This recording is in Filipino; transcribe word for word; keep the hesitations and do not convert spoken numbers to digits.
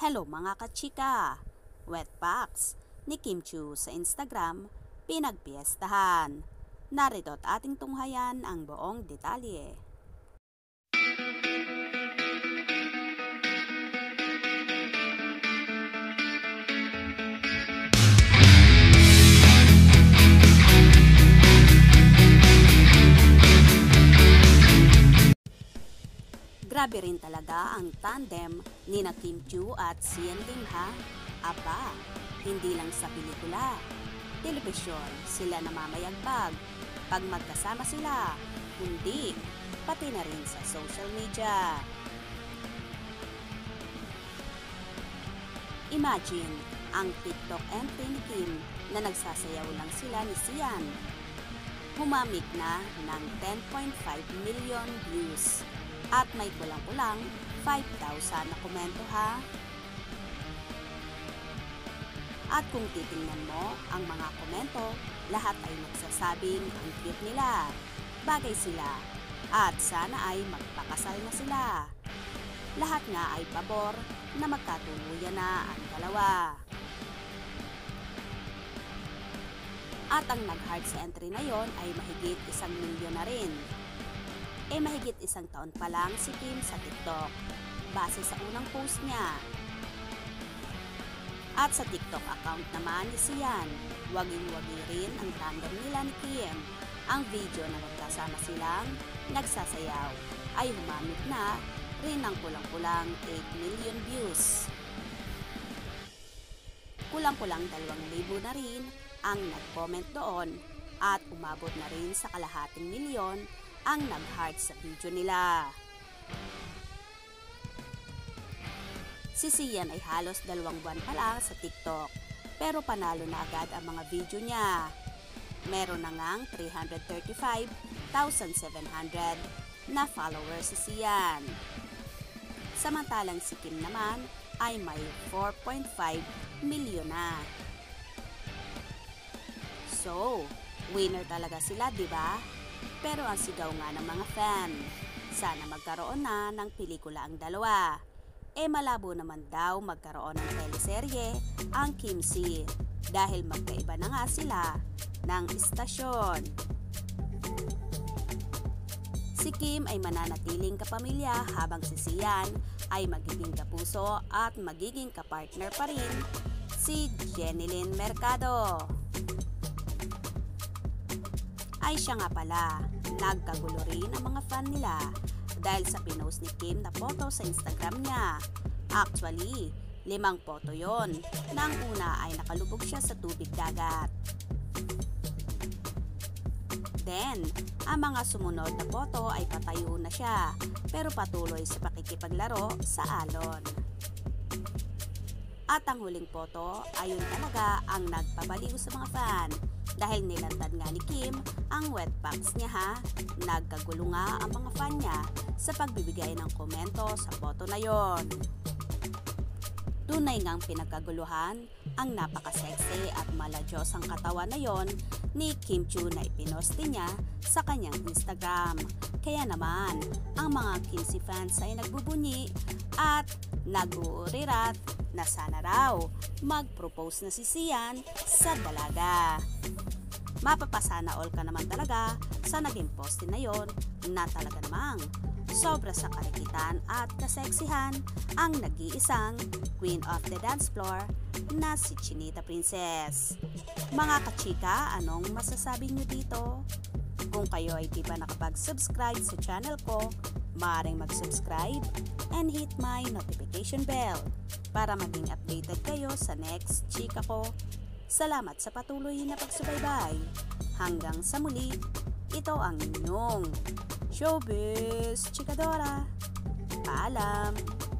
Hello mga kachika! Wet packs ni Kim Chiu sa Instagram pinagpiestahan. Narito at ating tunghayan ang buong detalye. Grabe rin talaga ang tandem ni na Kim Chiu at Sian Lim ha. Aba, hindi lang sa pelikula, telebisyon sila namamayagpag pag magkasama sila, kundi pati na rin sa social media. Imagine ang TikTok entry ni Kim na nagsasayaw lang sila ni Sian. Humamig na ng ten point five million views. At may kulang-kulang five thousand na komento ha. At kung titingnan mo ang mga komento, lahat ay nagsasabing ang cute nila, bagay sila, at sana ay magpakasal na sila. Lahat nga ay pabor na magkatuluyan na ang dalawa. At ang nag-hearts entry na yon ay mahigit isang milyon na rin. Eh mahigit isang taon pa lang si Kim sa TikTok, base sa unang post niya. At sa TikTok account naman ni Sian, waging-wagi rin ang tandem nila ni Kim. Ang video na magkasama silang nagsasayaw ay humamit na rin ng kulang-kulang eight million views. Kulang-kulang dalawang libo na rin ang nag-comment doon at umabot na rin sa kalahating milyon ang nag-heart sa video nila. Si Sian ay halos dalawang buwan pa lang sa TikTok, pero panalo na agad ang mga video niya. Meron na ngang three hundred thirty-five thousand seven hundred na followers si Sian. Samantalang si Kim naman ay may four point five million na. So, winner talaga sila, di ba? Pero ang sigaw nga ng mga fan, sana magkaroon na ng pelikula ang dalawa. E malabo naman daw magkaroon ng teleserye ang Kim Si dahil magkaiba na nga sila ng istasyon. Si Kim ay mananatiling kapamilya habang si Sian ay magiging kapuso at magiging kapartner pa rin si Jenilyn Mercado. Ay siya nga pala, nagkagulo rin ang mga fan nila dahil sa pinost ni Kim na photo sa Instagram niya. Actually, limang photo yon. Nang una ay nakalubog siya sa tubig dagat. Then, ang mga sumunod na photo ay patayo na siya pero patuloy sa pakikipaglaro sa alon. At ang huling photo, ayun talaga ang nagpabaliw sa mga fan. Dahil nilantad nga ni Kim ang wet packs niya ha, nagkagulo nga ang mga fan niya sa pagbibigay ng komento sa photo na yon. Tunay ngang pinagkaguluhan ang napaka-sexy at maladyos ang katawan na yon ni Kim Chiu na ipinosti niya sa kanyang Instagram. Kaya naman, ang mga Kim Si fans ay nagbubunyi at nag-uurirat na sana raw mag-propose na si Sian sa dalaga. Mapapasana all ka naman talaga sa naging poste na yon na talaga namang sobra sa karikitan at kaseksihan ang nag-iisang Queen of the Dance Floor na si Chinita Princess. Mga kachika, anong masasabi nyo dito? Kung kayo ay di pa nakapag-subscribe sa channel ko, maaaring mag-subscribe and hit my notification bell para maging updated kayo sa next chika ko. Salamat sa patuloy na pagsubaybay. Hanggang sa muli, ito ang inyong Showbiz Chikadora. Paalam!